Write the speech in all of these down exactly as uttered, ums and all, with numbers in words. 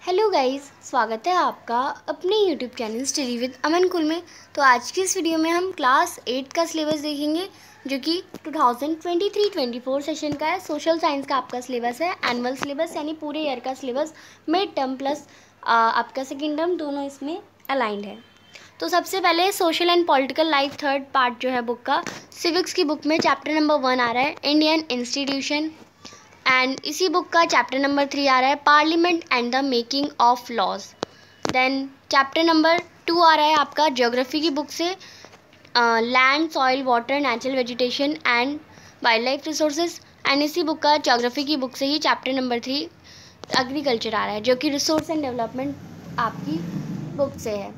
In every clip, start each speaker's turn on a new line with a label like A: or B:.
A: Hello guys, स्वागत है आपका अपने YouTube channel study with Aman कुल में। तो आज की इस वीडियो में हम क्लास एट का सिलेबस देखेंगे, जो कि two thousand twenty three twenty four session का है। सोशल साइंस का आपका सिलेबस है, एनुअल सिलेबस यानी पूरे ईयर का सिलेबस, मिड टर्म प्लस आपका सेकेंड टर्म, दोनों इसमें अलाइंड है। तो सबसे पहले social and political life third part जो है बुक का, सिविक्स की बुक में चैप्टर नंबर वन आ रहा है इंडियन इंस्टीट्यूशन, एंड इसी बुक का चैप्टर नंबर थ्री आ रहा है parliament and the making of laws. Then chapter number two आ रहा है आपका ज्योग्राफी की बुक से, land soil water natural vegetation and wild life resources, and इसी बुक का ज्योग्राफी की बुक से ही चैप्टर नंबर थ्री एग्रीकल्चर आ रहा है, जो कि रिसोर्स एंड डेवलपमेंट आपकी बुक से है।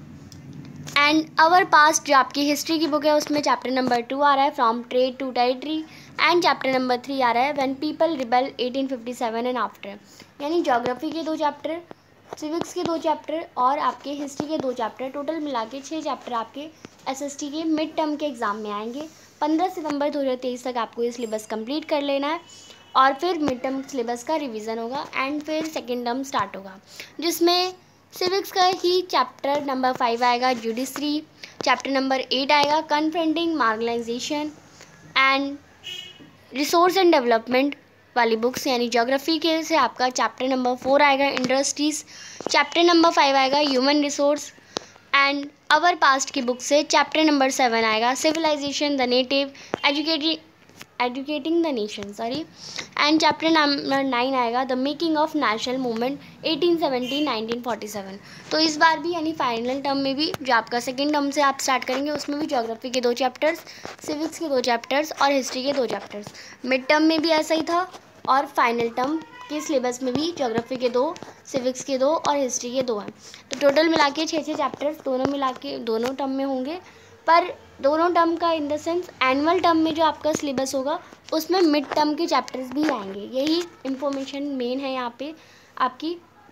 A: एंड आवर पास्ट जो आपकी हिस्ट्री की बुक है, उसमें चैप्टर नंबर टू आ रहा है from trade to territory, and chapter number three आ रहा है when people rebel eighteen fifty seven and after. यानी ज्योग्राफी के दो चैप्टर, सिविक्स के दो चैप्टर और आपके हिस्ट्री के दो चैप्टर, टोटल मिला के छः चैप्टर आपके एसएसटी के मिड टर्म के एग्ज़ाम में आएंगे। पंद्रह सितंबर दो हज़ार तेईस तक आपको ये सिलेबस कंप्लीट कर लेना है, और फिर मिड टर्म सिलेबस का रिवीजन होगा, एंड फिर सेकेंड टर्म स्टार्ट होगा, जिसमें सिविक्स का ही चैप्टर नंबर फाइव आएगा जुडिशरी, चैप्टर नंबर एट आएगा confronting marginalisation, and resource and development वाली बुक्स यानी ज्योग्राफी के से आपका चैप्टर नंबर फोर आएगा इंडस्ट्रीज, चैप्टर नंबर फाइव आएगा human resource, and our past की बुक से चैप्टर नंबर सेवन आएगा civilisation the native educating educating the nation sorry, and chapter number nine आएगा the making of national movement eighteen seventy nineteen forty seven. तो इस बार भी यानी final term में भी जो आपका सेकेंड टर्म से आप स्टार्ट करेंगे, उसमें भी ज्योग्राफी के दो चैप्टर्स, सिविक्स के दो चैप्टर्स और हिस्ट्री के दो चैप्टर्स। मिड टर्म में भी ऐसा ही था, और फाइनल टर्म के सिलेबस में भी ज्योग्राफी के दो, सिविक्स के दो और हिस्ट्री के दो हैं। तो टोटल मिला के छः छः चैप्टर्स दोनों मिला के दोनों टर्म में होंगे, पर दोनों टर्म का in the sense annual term में जो आपका सिलेबस होगा, उसमें मिड टर्म के चैप्टर्स भी आएंगे। यही इन्फॉर्मेशन मेन है यहाँ पे आपकी।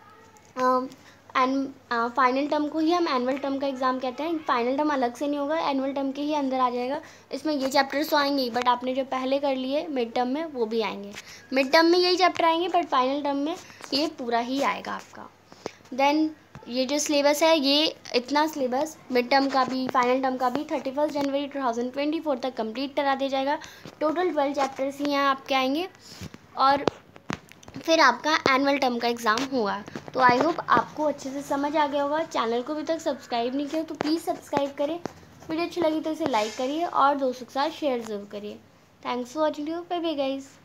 A: एंड फाइनल टर्म को ही हम एनुअल टर्म का एग्ज़ाम कहते हैं। फाइनल टर्म अलग से नहीं होगा, एनुअल टर्म के ही अंदर आ जाएगा। इसमें ये चैप्टर्स तो आएंगे, बट आपने जो पहले कर लिए मिड टर्म में, वो भी आएंगे। मिड टर्म में यही चैप्टर आएंगे, बट फाइनल टर्म में ये पूरा ही आएगा आपका। देन ये जो सिलेबस है, ये इतना सिलेबस मिड टर्म का भी फाइनल टर्म का भी थर्टी फर्स्ट जनवरी टू थाउजेंड ट्वेंटी फोर तक कंप्लीट करा दिया जाएगा। टोटल ट्वेल्व चैप्टर्स ही यहाँ आपके आएंगे, और फिर आपका एनुअल टर्म का एग्ज़ाम होगा। तो आई होप आपको अच्छे से समझ आ गया होगा। चैनल को अभी तक सब्सक्राइब नहीं किया तो प्लीज़ सब्सक्राइब करें। वीडियो अच्छी लगी तो इसे लाइक करिए और दोस्तों के साथ शेयर ज़रूर करिए। Thanks for watching you, bye bye guys.